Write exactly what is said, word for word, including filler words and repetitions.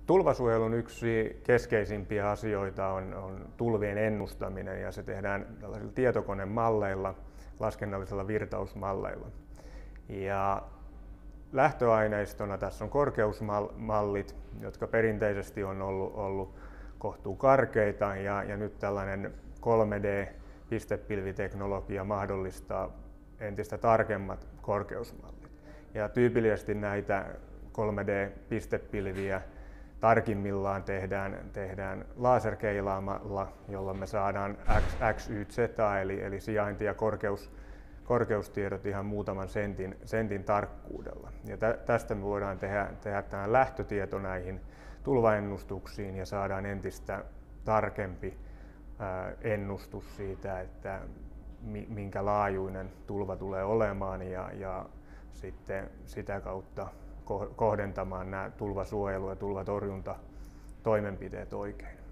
Tulvasuojelun yksi keskeisimpiä asioita on, on tulvien ennustaminen, ja se tehdään tällaisilla tietokonemalleilla, laskennallisilla virtausmalleilla. Ja lähtöaineistona tässä on korkeusmallit, jotka perinteisesti on ollut, ollut kohtuu karkeita, ja, ja nyt tällainen kolme D-pistepilviteknologia mahdollistaa entistä tarkemmat korkeusmallit. Ja tyypillisesti näitä kolme D-pistepilviä tarkimmillaan tehdään, tehdään laserkeilaamalla, jolloin me saadaan X Y Z eli, eli sijainti- ja korkeus, korkeustiedot ihan muutaman sentin, sentin tarkkuudella. Ja tä, tästä me voidaan tehdä, tehdä tämä lähtötieto näihin tulvaennustuksiin ja saadaan entistä tarkempi ää, ennustus siitä, että mi, minkä laajuinen tulva tulee olemaan, ja, ja sitten sitä kautta kohdentamaan nämä tulvasuojelu- ja tulvatorjuntatoimenpiteet oikein.